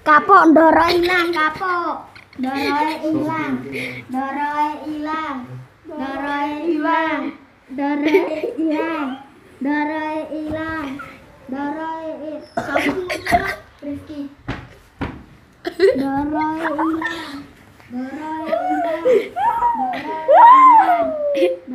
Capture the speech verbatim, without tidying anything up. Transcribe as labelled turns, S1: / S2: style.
S1: Kapok ndoro ilang kapok. Ndoroe ilang. Ndoroe ilang. Ndoroe ilang. Ndoroe ilang. Ndoroe ilang. Ndoroe ilang. Sampun Rizky. Ndoroe ilang. Ndoroe ilang. Ndoroe ilang.